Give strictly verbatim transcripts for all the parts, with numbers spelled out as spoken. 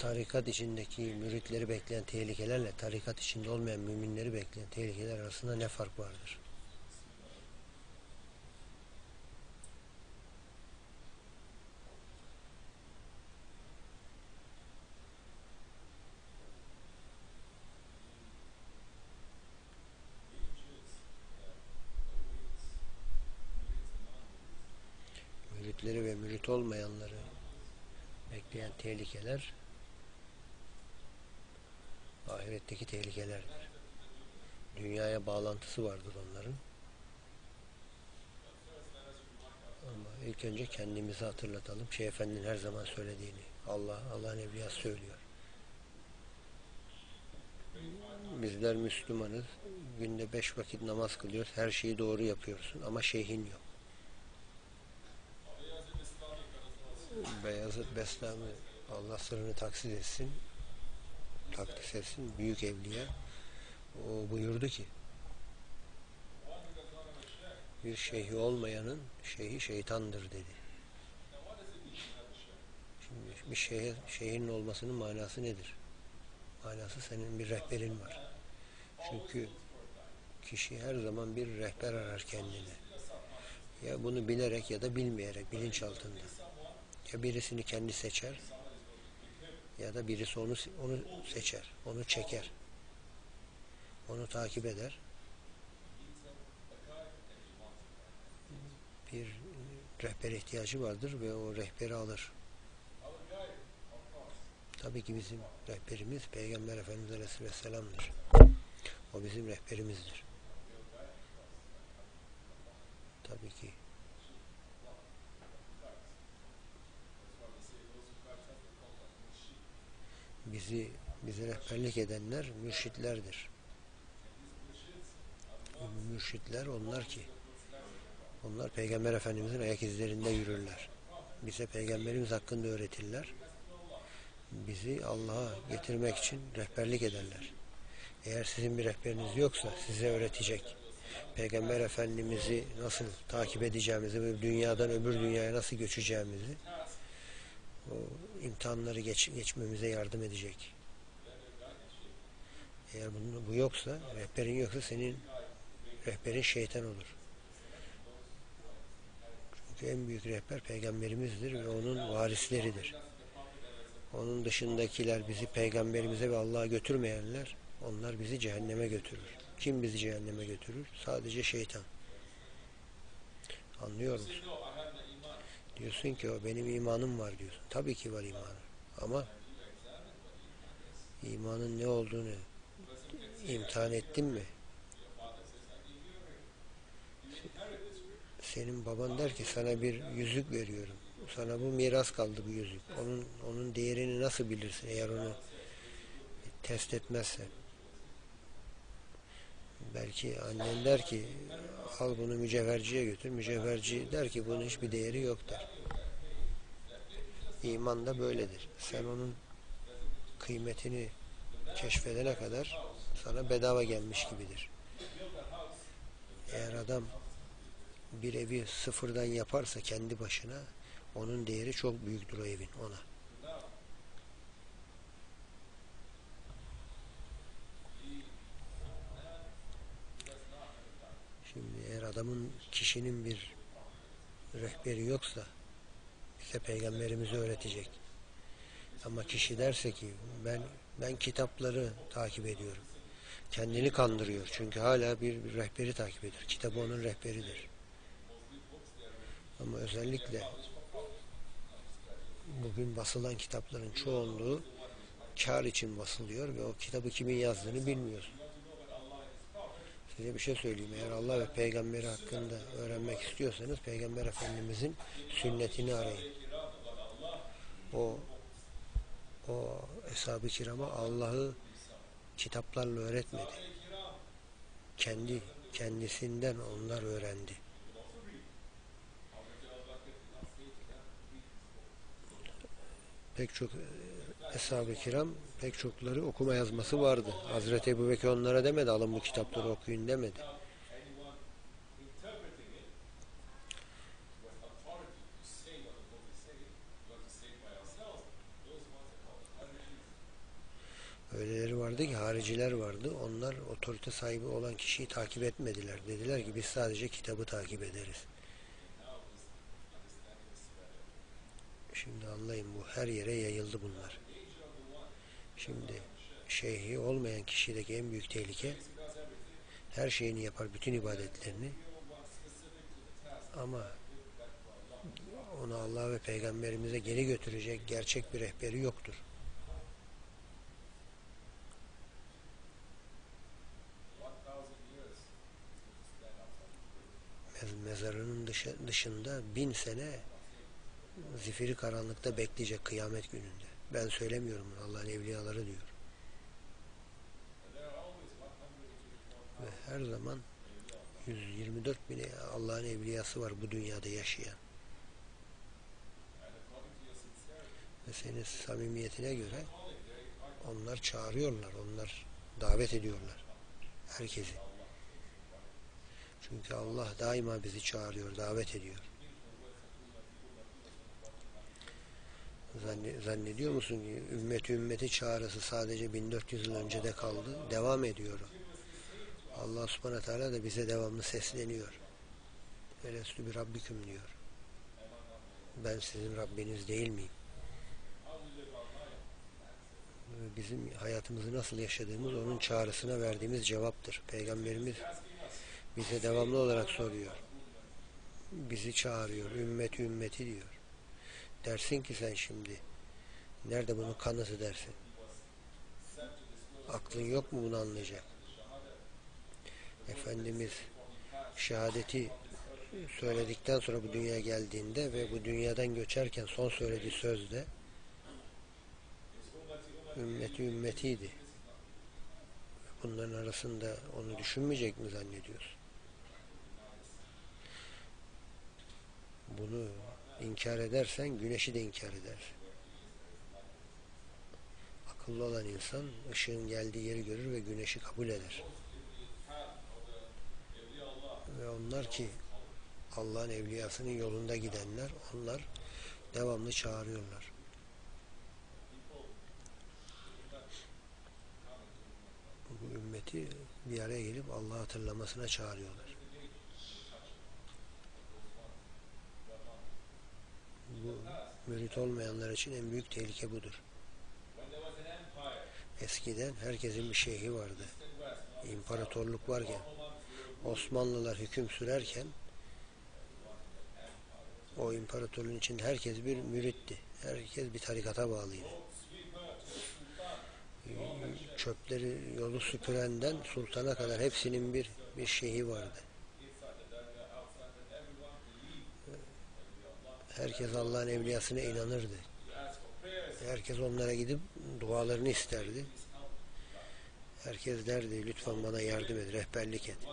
tarikat içindeki müritleri bekleyen tehlikelerle tarikat içinde olmayan müminleri bekleyen tehlikeler arasında ne fark vardır? Müritleri ve mürit olmayanları bekleyen tehlikeler ahiretteki tehlikelerdir. Dünyaya bağlantısı vardır onların. Ama ilk önce kendimizi hatırlatalım. Şeyh Efendi'nin her zaman söylediğini. Allah, Allah'ın evliyası söylüyor. Bizler Müslümanız. Günde beş vakit namaz kılıyoruz. Her şeyi doğru yapıyorsun ama şeyhin yok. Beyazıt Bestami, Allah sırrını taksis etsin, takdis etsin, büyük evliya. O buyurdu ki, bir şeyhi olmayanın şeyhi şeytandır dedi. Şimdi bir şeyh, şeyhin olmasının manası nedir? Manası senin bir rehberin var. Çünkü kişi her zaman bir rehber arar kendine. Ya bunu bilerek ya da bilmeyerek, bilinç altında. Ya birisini kendi seçer ya da birisi onu onu seçer, onu çeker, onu takip eder. Bir rehber ihtiyacı vardır ve o rehberi alır. Tabii ki bizim rehberimiz Peygamber Efendimiz Aleyhisselam'dır. O bizim rehberimizdir. Tabii ki. Bizi bize rehberlik edenler mürşitlerdir. Mürşitler onlar ki onlar Peygamber Efendimizin ayak izlerinde yürürler. Bize Peygamberimiz hakkında öğretirler. Bizi Allah'a getirmek için rehberlik ederler. Eğer sizin bir rehberiniz yoksa size öğretecek, Peygamber Efendimiz'i nasıl takip edeceğimizi ve dünyadan öbür dünyaya nasıl göçeceğimizi, o imtihanları geç, geçmemize yardım edecek. Eğer bunun, bu yoksa, rehberin yoksa senin rehberin şeytan olur. Çünkü en büyük rehber Peygamberimizdir ve onun varisleridir. Onun dışındakiler bizi Peygamberimize ve Allah'a götürmeyenler, onlar bizi cehenneme götürür. Kim bizi cehenneme götürür? Sadece şeytan. Anlıyor musun? Diyorsun ki o benim imanım var diyorsun. Tabii ki var imanın. Ama imanın ne olduğunu imtihan ettin mi? Senin baban der ki sana bir yüzük veriyorum. Sana bu miras kaldı bu yüzük. Onun onun değerini nasıl bilirsin eğer onu test etmezsen? Belki annen der ki al bunu mücevherciye götür. Mücevherci der ki bunun hiçbir değeri yok der. İman da böyledir. Sen onun kıymetini keşfedene kadar sana bedava gelmiş gibidir. Eğer adam bir evi sıfırdan yaparsa kendi başına onun değeri çok büyüktür o evin ona. Şimdi eğer adamın kişinin bir rehberi yoksa bize Peygamberimizi öğretecek. Ama kişi derse ki ben ben kitapları takip ediyorum. Kendini kandırıyor. Çünkü hala bir, bir rehberi takip ediyor. Kitabı onun rehberidir. Ama özellikle bugün basılan kitapların çoğunluğu kar için basılıyor ve o kitabı kimin yazdığını bilmiyorsun. Size bir şey söyleyeyim. Eğer Allah ve Peygamberi hakkında öğrenmek istiyorsanız Peygamber Efendimizin sünnetini arayın. O o Eshab-ı Kiram'a Allah'ı kitaplarla öğretmedi. Kendi kendisinden onlar öğrendi. Pek çok Eshab-ı Kiram pek çokları okuma yazması vardı. Hazreti Ebubekir onlara demedi alın bu kitapları okuyun demedi. Öyleleri vardı ki, hariciler vardı. Onlar otorite sahibi olan kişiyi takip etmediler. Dediler ki biz sadece kitabı takip ederiz. Şimdi anlayın, bu her yere yayıldı bunlar. Şimdi şeyhi olmayan kişideki en büyük tehlike, her şeyini yapar, bütün ibadetlerini, ama onu Allah ve Peygamberimize geri götürecek gerçek bir rehberi yoktur. Mezarının dışında bin sene zifiri karanlıkta bekleyecek kıyamet gününde. Ben söylemiyorum, Allah'ın evliyaları diyor. Ve her zaman yüz yirmi dört bin Allah'ın evliyası var bu dünyada yaşayan. Ve senin samimiyetine göre onlar çağırıyorlar, onlar davet ediyorlar herkesi. Çünkü Allah daima bizi çağırıyor, davet ediyor. Zannediyor musun ki ümmeti ümmeti çağrısı sadece bin dört yüz yıl önce de kaldı? Devam ediyor. Allah subhanahu teala da bize devamlı sesleniyor. Elestü bir Rabbiküm diyor. Ben sizin Rabbiniz değil miyim? Bizim hayatımızı nasıl yaşadığımız onun çağrısına verdiğimiz cevaptır. Peygamberimiz bize devamlı olarak soruyor. Bizi çağırıyor. Ümmeti ümmeti diyor. Dersin ki sen şimdi, nerede bunun kanıtı dersin? Aklın yok mu bunu anlayacak? Efendimiz şehadeti söyledikten sonra bu dünyaya geldiğinde ve bu dünyadan göçerken son söylediği sözde ümmeti ümmetiydi. Bunların arasında onu düşünmeyecek mi zannediyorsun? Bunu inkar edersen güneşi de inkar edersin. Akıllı olan insan ışığın geldiği yeri görür ve güneşi kabul eder. Ve onlar ki Allah'ın evliyasının yolunda gidenler, onlar devamlı çağırıyorlar. Bu ümmeti bir araya gelip Allah'ı hatırlamasına çağırıyorlar. Bu mürit olmayanlar için en büyük tehlike budur. Eskiden herkesin bir şeyhi vardı. İmparatorluk varken, Osmanlılar hüküm sürerken o imparatorluğun içinde herkes bir müritti. Herkes bir tarikata bağlıydı. Çöpleri yolu süpürenden sultana kadar hepsinin bir bir şeyhi vardı. Herkes Allah'ın evliyasına inanırdı. Herkes onlara gidip dualarını isterdi. Herkes derdi, lütfen bana yardım et, rehberlik et.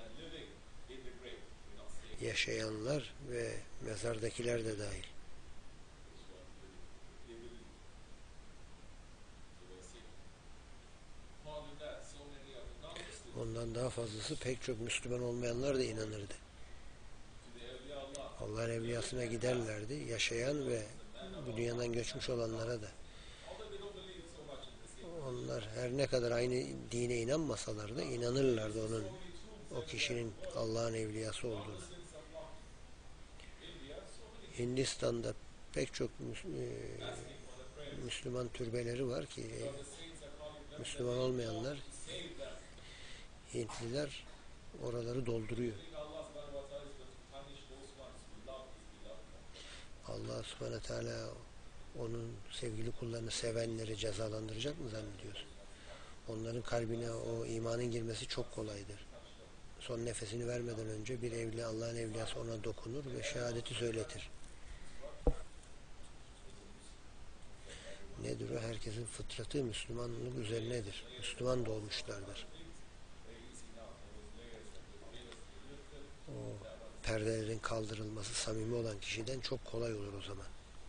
Yaşayanlar ve mezardakiler de dahil. Ondan daha fazlası, pek çok Müslüman olmayanlar da inanırdı. Allah'ın evliyasına giderlerdi, yaşayan ve bu dünyadan göçmüş olanlara da. Onlar her ne kadar aynı dine inanmasalar da inanırlardı onun, o kişinin Allah'ın evliyası olduğunu. Hindistan'da pek çok Müslüman türbeleri var ki Müslüman olmayanlar, Hintliler oraları dolduruyor. Allah subhanahu teala onun sevgili kullarını, sevenleri cezalandıracak mı zannediyorsun? Onların kalbine o imanın girmesi çok kolaydır. Son nefesini vermeden önce bir evli, Allah'ın evliyası ona dokunur ve şehadeti söyletir. Nedir o? Herkesin fıtratı Müslümanlık üzerinedir. Müslüman doğmuşlardır. O perdelerin kaldırılması samimi olan kişiden çok kolay olur o zaman.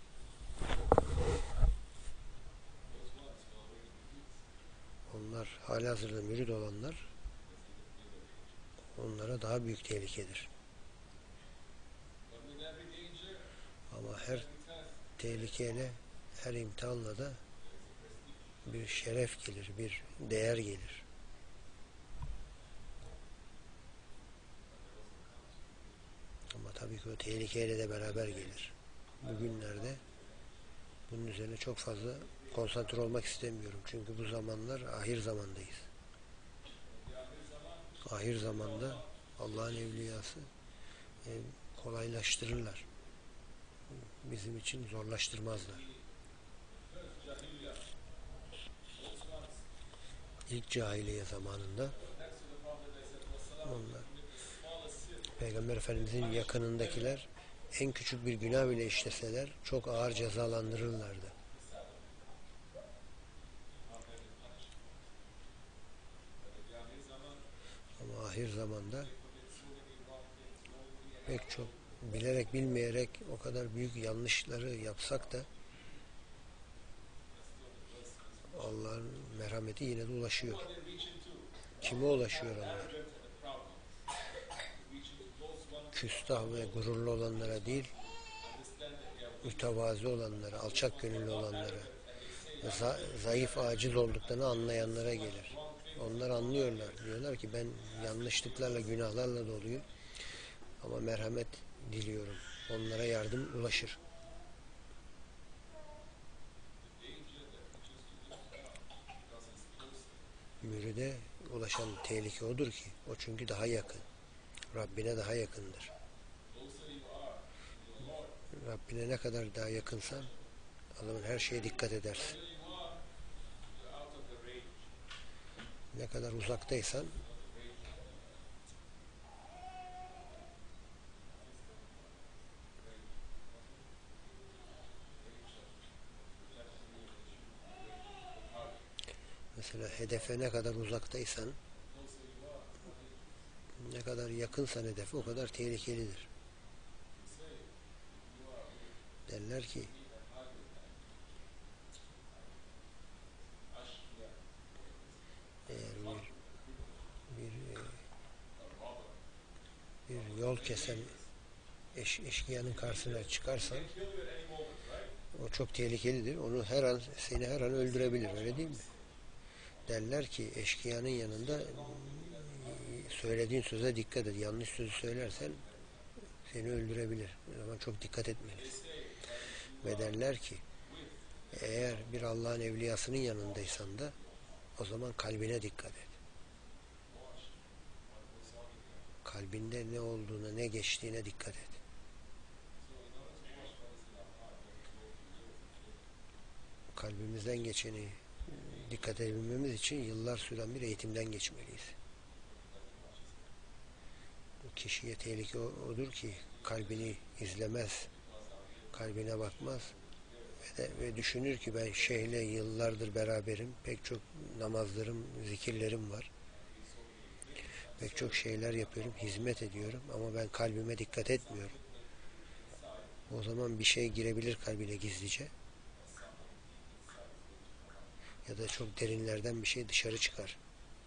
Onlar halihazırda mürid olanlar, onlara daha büyük tehlikedir. Ama her tehlikeyle, her imtihanla da bir şeref gelir, bir değer gelir. Ama tabii ki o tehlikeyle de beraber gelir. Bugünlerde bunun üzerine çok fazla konsantre olmak istemiyorum. Çünkü bu zamanlar ahir zamandayız. Ahir zamanda Allah'ın evliyası e, kolaylaştırırlar. Bizim için zorlaştırmazlar. İlk cahiliye zamanında onlar, Peygamber Efendimizin yakınındakiler en küçük bir günah bile işleseler çok ağır cezalandırırlardı. Ama ahir zamanda pek çok bilerek bilmeyerek o kadar büyük yanlışları yapsak da Allah'ın merhameti yine de ulaşıyor. Kime ulaşıyor onlar? Küstah ve gururlu olanlara değil, mütevazi olanlara, alçak gönüllü olanlara, za zayıf, aciz olduklarını anlayanlara gelir. Onlar anlıyorlar. Diyorlar ki ben yanlışlıklarla, günahlarla doluyum ama merhamet diliyorum. Onlara yardım ulaşır. Müride ulaşan tehlike odur ki, o çünkü daha yakın. Rabbine daha yakındır. Rabbine ne kadar daha yakınsan, Allah'ın her şeye dikkat edersin. Ne kadar uzaktaysan, mesela hedefe ne kadar uzaktaysan, ne kadar yakınsan hedefe o kadar tehlikelidir. Derler ki eğer bir, bir, bir yol kesen eş, eşkıyanın karşısına çıkarsan o çok tehlikelidir. Onu her an seni her an öldürebilir. Öyle değil mi? Derler ki eşkıyanın yanında söylediğin söze dikkat et. Yanlış sözü söylersen seni öldürebilir. O zaman çok dikkat etmelisin. Ve derler ki eğer bir Allah'ın evliyasının yanındaysan da o zaman kalbine dikkat et. Kalbinde ne olduğuna, ne geçtiğine dikkat et. Kalbimizden geçeni dikkat edebilmemiz için yıllar süren bir eğitimden geçmeliyiz. Kişiye tehlike odur ki kalbini izlemez, kalbine bakmaz ve, de, ve düşünür ki ben şeyhle yıllardır beraberim, pek çok namazlarım, zikirlerim var, pek çok şeyler yapıyorum, hizmet ediyorum ama ben kalbime dikkat etmiyorum. O zaman bir şey girebilir kalbine gizlice ya da çok derinlerden bir şey dışarı çıkar.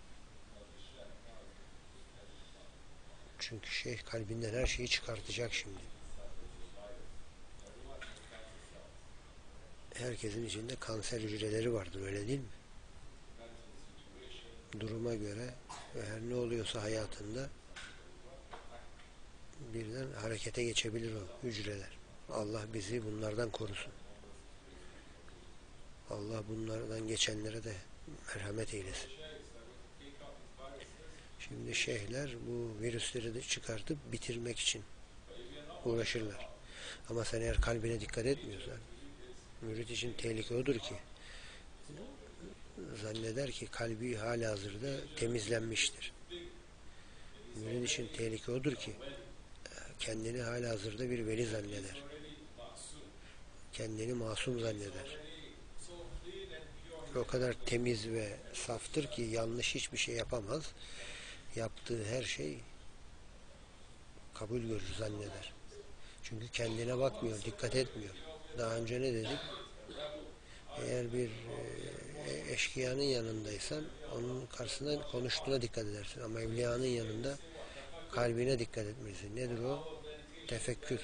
Çünkü şey kalbinden her şeyi çıkartacak şimdi. Herkesin içinde kanser hücreleri vardır, öyle değil mi? Duruma göre ve her ne oluyorsa hayatında birden harekete geçebilir o hücreler. Allah bizi bunlardan korusun. Allah bunlardan geçenlere de merhamet eylesin. Şimdi şeyhler bu virüsleri de çıkartıp bitirmek için uğraşırlar. Ama sen eğer kalbine dikkat etmiyorsan, mürit için tehlike odur ki zanneder ki kalbi halihazırda temizlenmiştir. Mürit için tehlike odur ki kendini halihazırda bir veli zanneder. Kendini masum zanneder. O kadar temiz ve saftır ki yanlış hiçbir şey yapamaz. Yaptığı her şey kabul görür zanneder. Çünkü kendine bakmıyor, dikkat etmiyor. Daha önce ne dedik? Eğer bir e, eşkıyanın yanındaysan onun karşısında konuştuğuna dikkat edersin. Ama evliyanın yanında kalbine dikkat etmelisin. Nedir o? Tefekkür.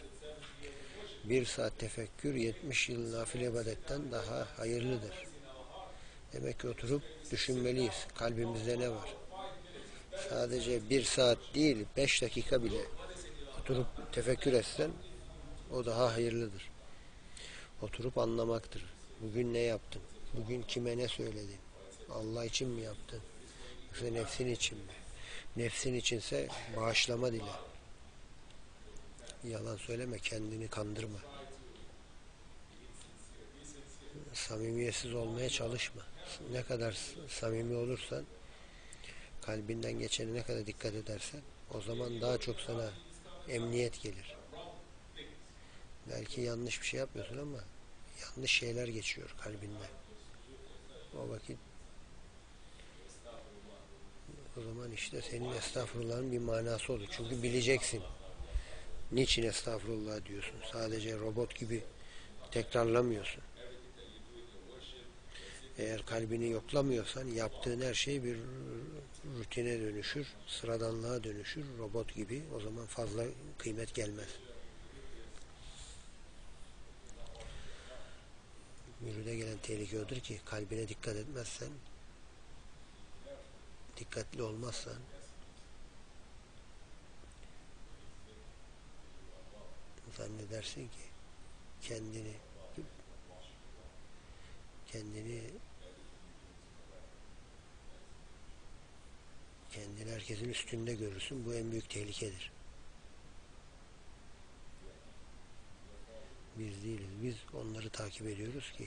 Bir saat tefekkür yetmiş yıl nafile ibadetten daha hayırlıdır. Demek ki oturup düşünmeliyiz. Kalbimizde ne var? Sadece bir saat değil, beş dakika bile oturup tefekkür etsen o daha hayırlıdır. Oturup anlamaktır. Bugün ne yaptın? Bugün kime ne söyledin? Allah için mi yaptın? Yoksa nefsin için mi? Nefsin içinse bağışlama dile. Yalan söyleme, kendini kandırma. Samimiyetsiz olmaya çalışma. Ne kadar samimi olursan, kalbinden geçene ne kadar dikkat edersen, o zaman daha çok sana emniyet gelir. Belki yanlış bir şey yapmıyorsun ama yanlış şeyler geçiyor kalbinden. O vakit o zaman işte senin estağfurullahın bir manası olur. Çünkü bileceksin. Niçin estağfurullah diyorsun? Sadece robot gibi tekrarlamıyorsun. Eğer kalbini yoklamıyorsan yaptığın her şey bir rutine dönüşür, sıradanlığa dönüşür, robot gibi. O zaman fazla kıymet gelmez. Müride gelen tehlike odur ki kalbine dikkat etmezsen, dikkatli olmazsan zannedersin ki kendini kendini kendini herkesin üstünde görürsün. Bu en büyük tehlikedir. Biz değiliz. Biz onları takip ediyoruz ki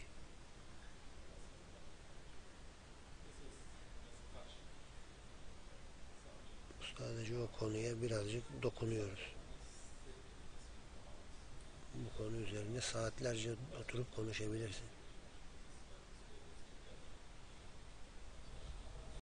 sadece o konuya birazcık dokunuyoruz. Bu konu üzerine saatlerce oturup konuşabilirsin.